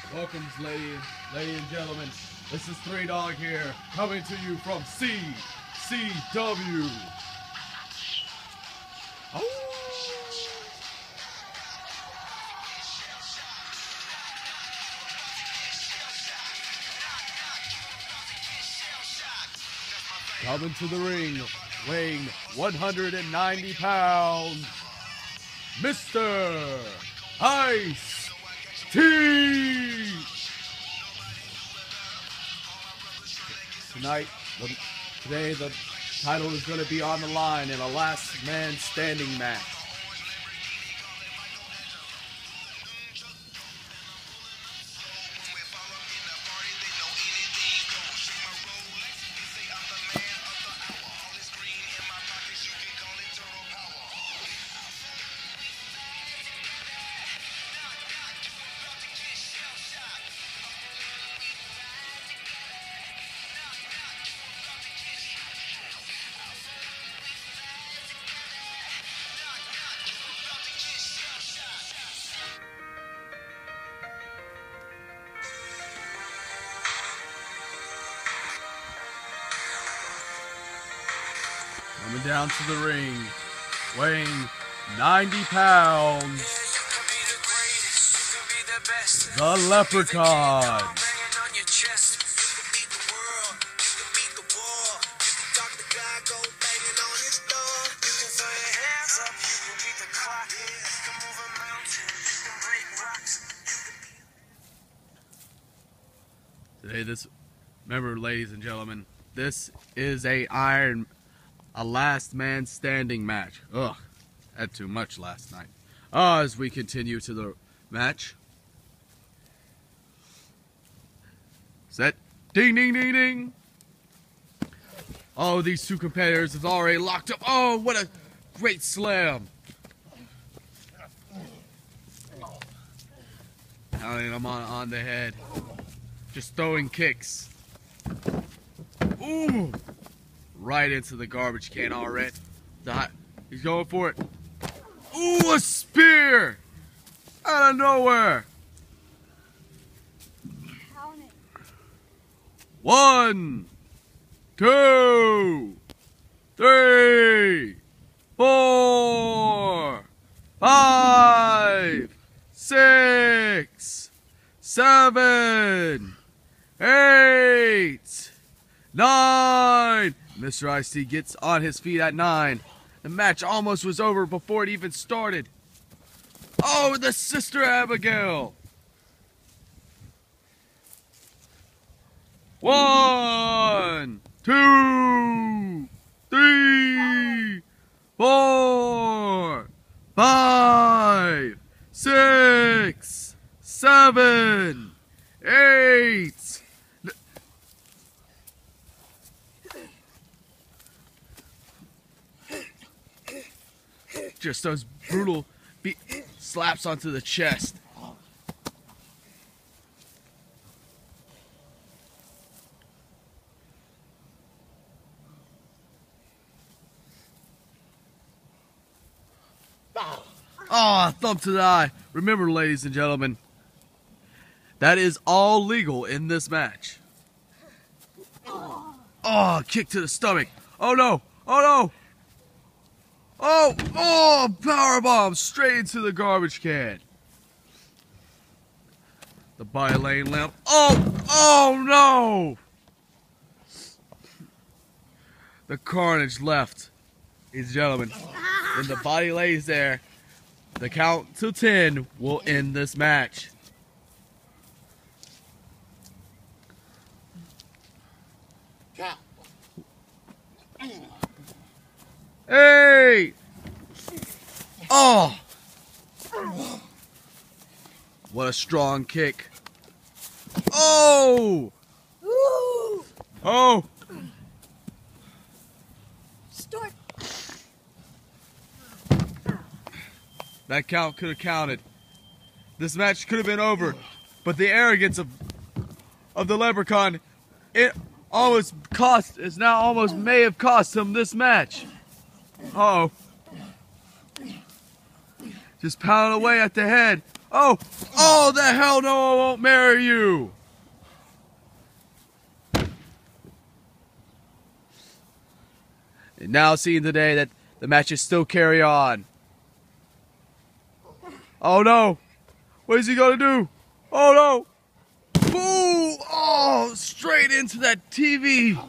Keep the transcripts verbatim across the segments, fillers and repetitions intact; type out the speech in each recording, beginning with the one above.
Welcome, ladies, ladies and gentlemen. This is Three Dog here, coming to you from C C W. Oh. Coming to the ring, weighing one hundred ninety pounds, Mister Ice-T. Tonight, the, today the title is going to be on the line in a last man standing match. Coming down to the ring, weighing ninety pounds, the Leprechaun. Today, this, remember, ladies and gentlemen, this is a Iron A last man standing match. Ugh, had too much last night. Uh, as we continue to the match. Set. Ding, ding, ding, ding. Oh, these two competitors have already locked up. Oh, what a great slam. Pounding him on, on the head. Just throwing kicks. Ooh. Right into the garbage can already. He's going for it. Ooh, a spear! Out of nowhere. One, two, three, four, five, six, seven, eight, nine. Mister Ice-T gets on his feet at nine. The match almost was over before it even started. Oh, the Sister Abigail. One, two, three, four, five, six, seven, eight. Just those brutal beat slaps onto the chest. Oh, thump to the eye. Remember, ladies and gentlemen, that is all legal in this match. Oh, kick to the stomach. Oh no, oh no. Oh, oh, powerbomb straight into the garbage can. The body laying limp. Oh, oh no! The carnage left, ladies and gentlemen. When the body lays there, the count to ten will end this match. Hey! Oh! What a strong kick. Oh! Oh! Start. That count could have counted. This match could have been over, but the arrogance of of the Leprechaun, it almost cost, it's now almost may have cost him this match. Uh oh. Just pounding away at the head. Oh, oh, the hell no, I won't marry you. And now seeing today that the matches still carry on. Oh no, what is he gonna do? Oh no. Ooh, oh, straight into that T V.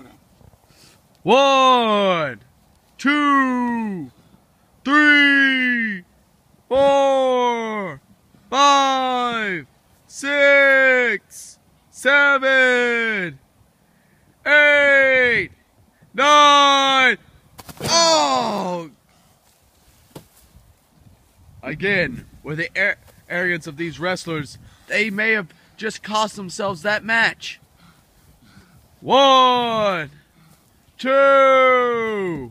One, two, three, four, five, six, seven, eight, nine. Oh! Again, with the ar arrogance of these wrestlers, they may have just cost themselves that match. One, two,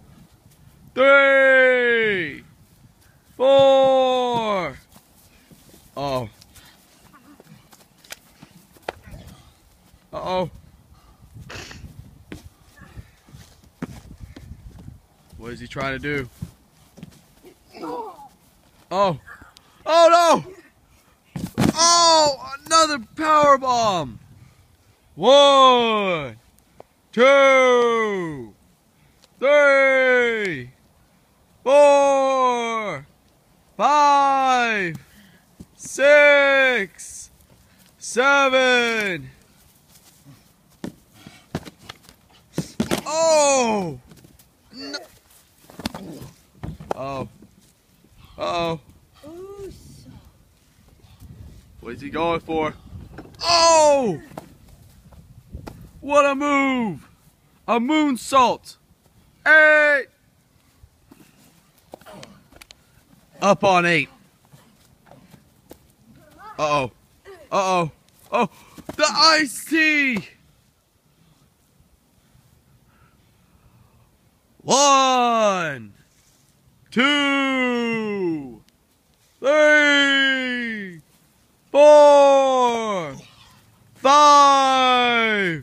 three, four. Oh. Uh-oh. What is he trying to do? Oh. Oh no! Oh, another power bomb. One, two, three, four, five, six, seven. Oh! No. Oh. Uh-oh. What is he going for? Oh! What a move! A moonsault! Eight! Up on eight. Uh-oh. Uh-oh. Oh! The iced tea! One, two, three, four, five,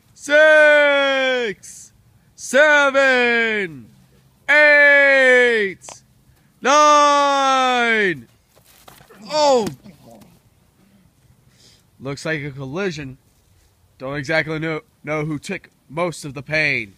six, seven, eight, nine. Oh! Looks like a collision. Don't exactly know, know who took most of the pain.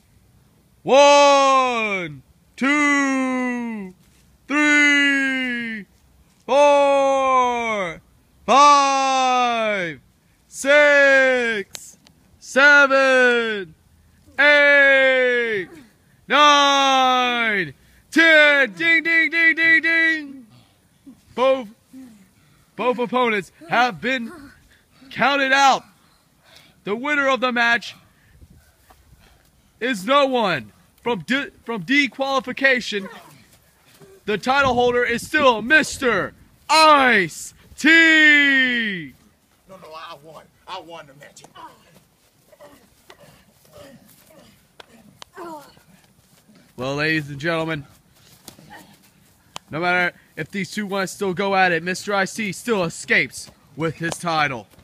One, two, three, four, five, six, seven, eight, nine, ten. Ding, ding, ding, ding, ding. Both, both opponents have been counted out. The winner of the match is no one. From de from dequalification, the title holder is still Mister Ice T. No, no, I won. I won the match. Well, ladies and gentlemen, no matter if these two want to still go at it, Mister Ice T still escapes with his title.